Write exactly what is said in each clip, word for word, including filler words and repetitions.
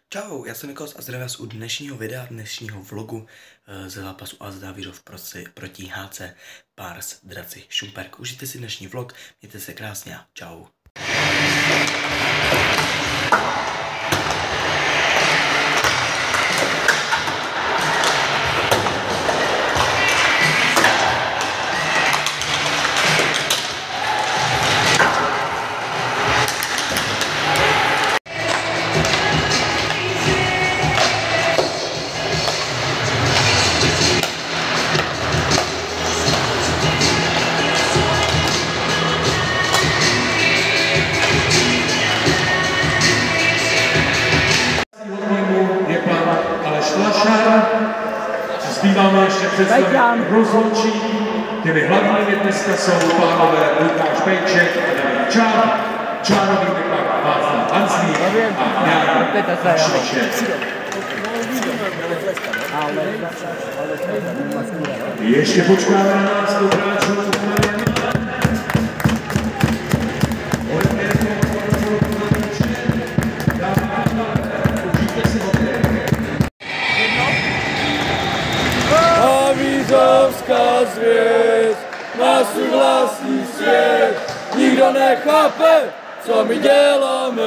Čau, já jsem Nikos a zdravím vás u dnešního videa, dnešního vlogu z zápasu Azda Vyřov proti H C Pars Draci Šumperk. Užijte si dnešní vlog, mějte se krásně a čau. Zbýváme ještě představit rozhodčí. Těmi hlavními dneska jsou pánové Lukáš Pejček a David Čár, Čárový pak Václav Hanslík a Jan Vašeček. Ještě počkáme na nás do hráčů. Vyřovská zvěst má svůj vlastní svět, nikdo nechápe, co my děláme.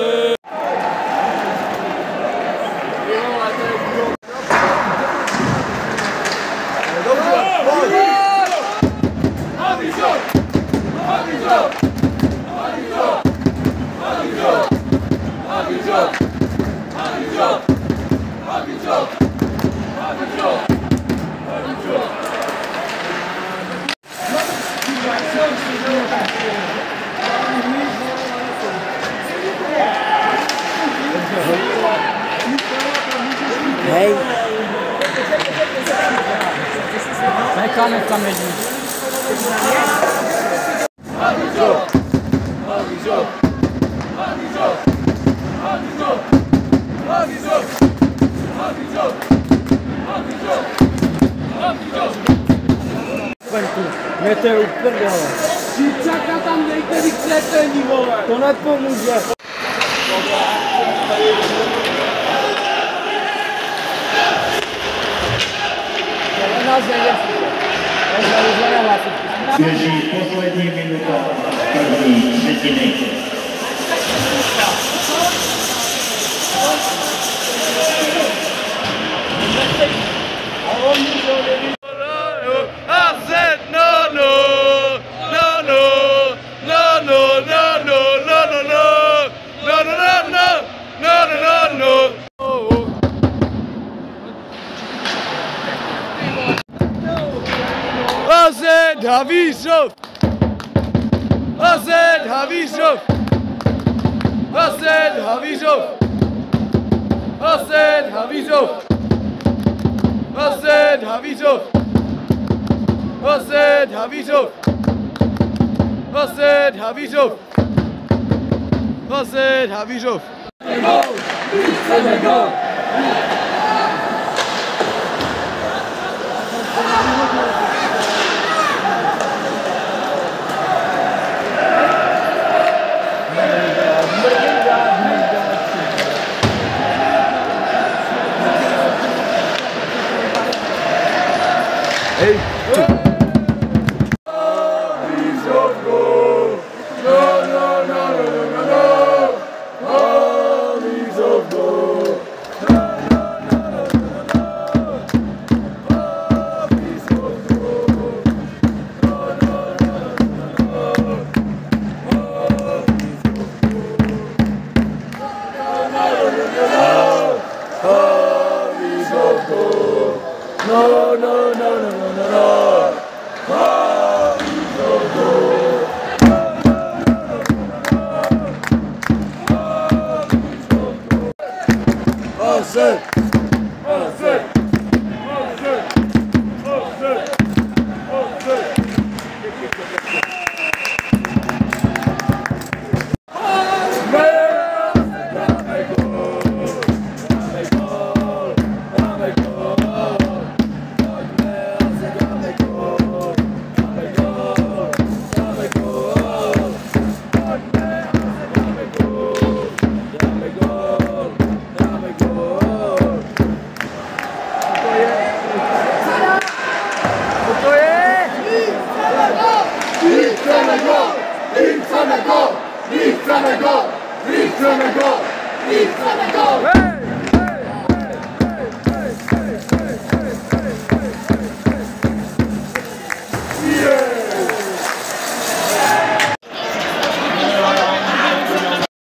Hej! Necháme tam jedni. Mě to je uprdele. Číčaka tam dejte vykřepení, vole! To nepomůže. Běží poslední minuta první třetiny. A Z, no, no, no, no, no, no, no, no, no, no, no, no, no, no, no, no. A Z Vyřov! A Z Vyřov! A Z Vyřov! A Z Vyřov! A Z Vyřov! A Z Vyřov! A Z Vyřov! A Z Vyřov! Chceme gol! Hey! Vyřov gol! No, no, no, no, no, no, no! Vyřov gol! No, no, no, no, no, no! Vyřov gol! No, no, no, no, no! No, no, no, no, no, no, no. Oh, so good. Oh, so good. Oh, so go. chceme gol! My chceme gol! My chceme gol! My chceme gol! My chceme gol!